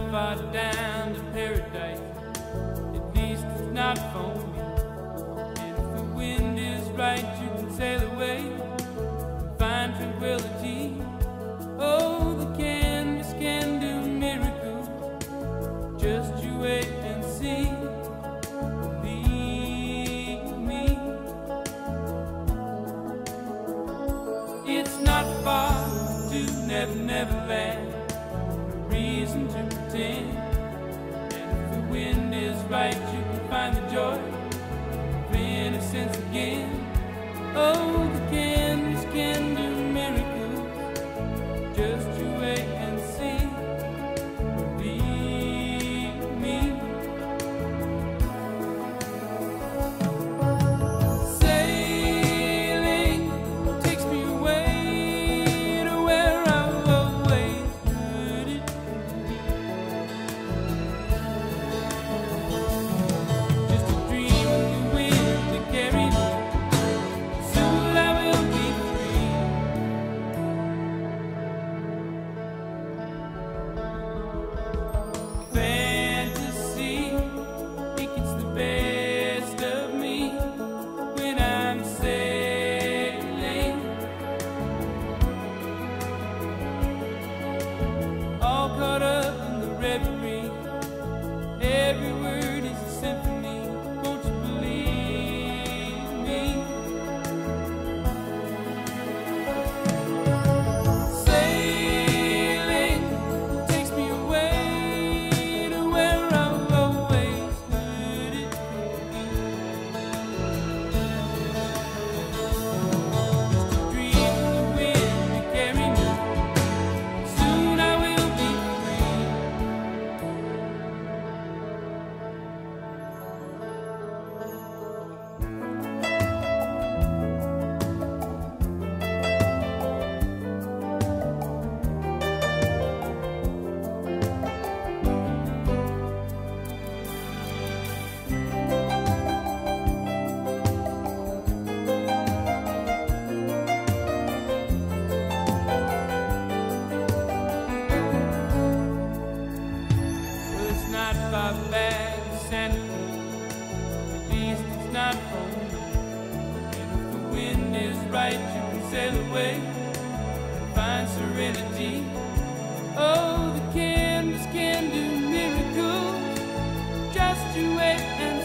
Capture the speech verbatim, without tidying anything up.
far down to paradise, at least it's not for me. And if the wind is right, you can sail away and find tranquility. Oh, the canvas can do miracles, just you wait and see. Believe me, it's not far to Never Never Land, no reason to pretend. And if the wind is right, you can find the joy of innocence again. Oh, the canvas can do miracles, just you wait and see. Believe me. Sailing takes me away to where I've always heard it. Just a dream of the wind that carries me. Soon I will be free. Fantasy, it gets the best of me when I'm sailing, all caught up in the reverie. Every word is a symphony, won't you believe me? Sailing takes me away to where I've always heard it. Just a dream of the wind to carry me. Soon I will be free. Well, it's not far back to Santa Cruz, at least it's not home. And if the wind is right, you can sail away and find serenity. Oh, the canvas can do miracles, just you wait and